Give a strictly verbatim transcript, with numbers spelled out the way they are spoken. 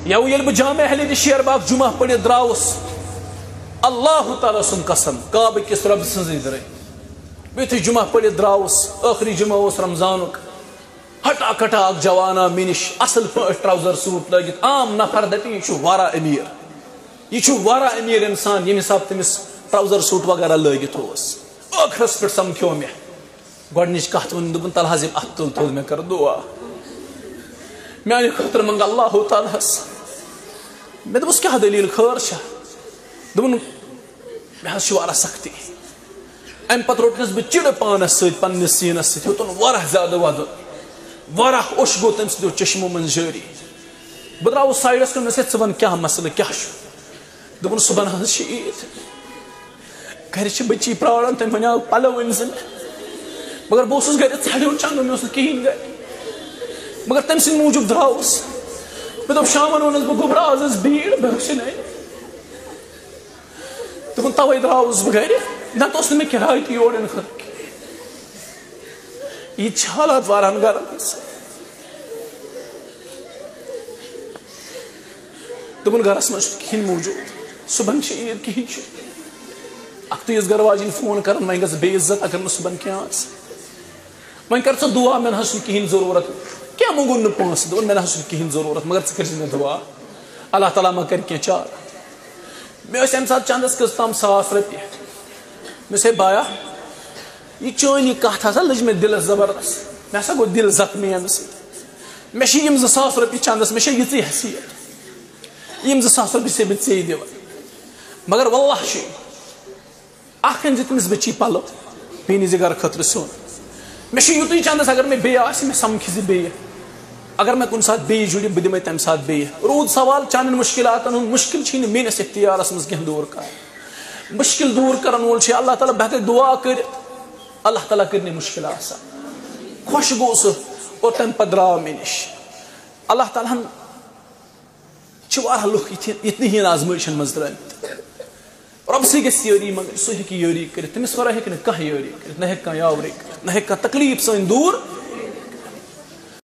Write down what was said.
you یل بہ جامع اہل شیر باغ جمعہ پڑھ دراوس اللہ تعالیٰ سن قسم کعبہ کس رب سن درے بیتھی جمعہ پڑھ دراوس آخری جمعہ اس رمضان ہٹا کٹا اک جوانا منش اصل پہ ٹراؤزر سوٹ لگت عام نفر دپی یہ وارا امیر یہ وارا امیر انسان یم حساب تمس ٹراؤزر سوٹ وغیرہ لگت ٲخرس پہ سمکھو مے گۄڈنِچ کتھ ون دپن تل حظ ات تل تل مے کر دعا میانہ خاطر منگ اللہ تعالیٰ مے دپس کیا دلیل خیر چھا دپن مے حظ وارا سختی ام پتہ روٹنس بہ چڑ پانس ست پنس سینس ست ہیوتن واریاہ زیادہ ودن واریاہ اوش گو تم سو چشمو من جاری بہ دراوس سائڈس کن مے ژٕ ون کیا مسئلہ کیا دپن صبح حظ عید گھر بچی پراران تم ون پلو ان سے مگر بہ گھر ژھڑیون چنگن مے کہین گھر مگر تم سند موجود دراوس مے دپ شامن ونس بہ گوبرا آز بھیڑ بہ دپن توے دراوس بہ گھر نت اس مے کرایہ تہ یور ان خٲطرٕ یہ حالات وارہن گرن دپن گرس مز کہین موجود صبح عید کہین اخ تیز گھر واجن فون کرن وۄنۍ گژھ بے عزت اگر نہٕ صبحن کینٛہہ آسہِ وۄنۍ کر ژٕ دعا مےٚ نہ حظ چھُنہٕ کِہیٖنۍ ضروٗرت کینٛہہ منٛگُن نہٕ پونٛسہٕ دوٚپُن مےٚ نہ حظ چھُنہٕ کِہیٖنۍ ضروٗرت مگر ژٕ کٔرزِ مےٚ دعا اللہ تعالیٰ ما کر کینٛہہ چار مےٚ ٲسۍ اَمہِ ساتہٕ چندس کٔژ تام ساس رۄپیہِ مےٚ دوٚپُس ہے بایا یہ چٲنۍ یہِ کتھ ہسا لٔج مےٚ دِلس زبردست مےٚ ہسا گوٚو دل زخمی اَمہِ سۭتۍ مےٚ چھِ یِم زٕ ساس رۄپیہِ چندس مےٚ چھےٚ یِژٕے حیثیت یِم زٕ ساس رۄپیہِ چھِ بہٕ ژےٚ دِوان مگر واللہ چھُ اکھ أنۍ زِ تٔمِس بچی پلو بیٚیہِ أنۍ زِ گرٕ خٲطرٕ سیُن مےٚ چھُ یُتُے چندس اگر مےٚ بیٚیہِ آسہِ مےٚ سمکھِ زِ بیٚیہِ اگر مےٚ کُنہِ ساتہٕ بیٚیہِ جُڑِ بہٕ دِمے تمہِ ساتہٕ بیٚیہِ روٗد سوال چانٮ۪ن مُشکلاتن ہُنٛد مُشکل چھُے نہٕ میٲنِس اختیارس منٛز کینٛہہ دوٗر کرُن مُشکل دوٗر کرن وول چھُ اللہ تعالیٰ بہٕ ہٮ۪کے دعا کٔرِتھ اللہ تعالیٰ کٔرنٕے مُشکل آسان خۄش گوٚو سُہ اور تمہِ پتہٕ درٛاو مےٚ نِش اللہ تعالیٰ ہن چھِ واریاہ لُکھ یِتھ یِتھنٕے ہِنٛدۍ آزمٲیشن منٛز درٛٲمٕتۍ رب سے گژھِ یٲری مگر سُہ ہیٚکہِ یٲری کٔرِتھ تٔمِس ورٲے ہیٚکہِ نہٕ کانٛہہ یٲری کٔرِتھ نہ ہیٚکہِ کانٛہہ یاوری کٔرِتھ نہ ہیٚکہِ کانٛہہ تکلیٖف سٲنۍ دوٗر